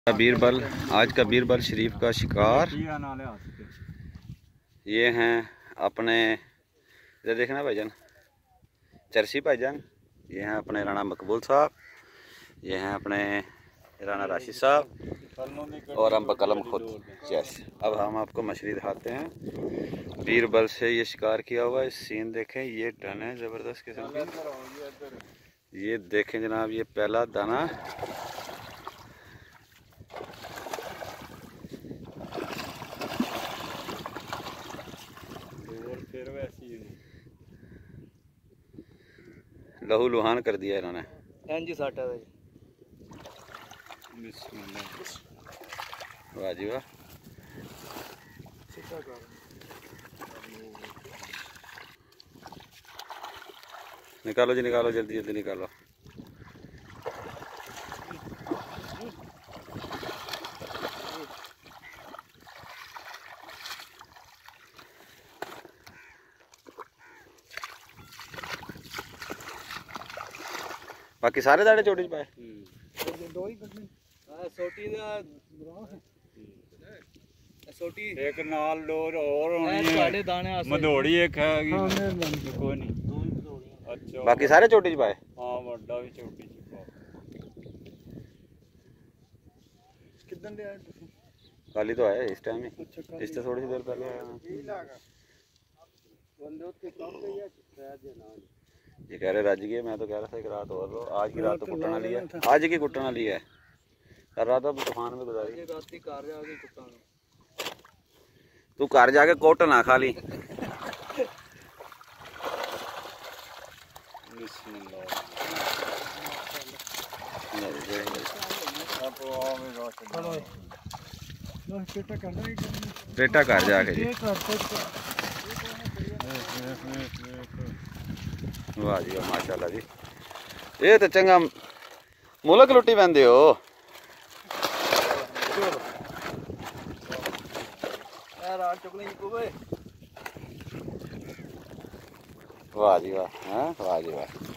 बीरबल, आज का बीरबल शरीफ का शिकार ये हैं अपने, इधर देखना भाईजान, चरसी भाईजान। ये हैं अपने राणा मकबूल साहब, ये हैं अपने राणा राशिद साहब और हम बकलम खुद। यस, अब हम आपको मछली दिखाते हैं। बीरबल से ये शिकार किया हुआ है। सीन देखें, ये डन है ज़बरदस्त किस्म की। ये देखें जनाब, ये पहला दाना। लहू लुहान कर दिया इन्होंने। वाह जी वाह। निकालो जी निकालो, जल्दी जल्दी निकालो। बाकी सारे दाड़े चोटी पाए। एक नाल डोर और मधोड़ी एक है कोई नहीं। अच्छा, बाकी सारे चोटी पाए। हाँ बड़ा भी चोटी काली तो है इस टाइम ही, इससे थोड़ी सी देर पहले आया। ये कह रहे रज गए, मैं तो कह रहा था एक रात और लो। आज की रात तो कुटना लिया, आज की कुटना लिया है। कर रहा था तूफान में गुजारी। तू घर जाके कोट ना खा ली। बेटा घर जाके जी। वाह जी वाह, माशाल्लाह जी। ये तो चंगा मुल्क लुट्टी पैंदे हो। वाह जी वाह, वाह जी वाह।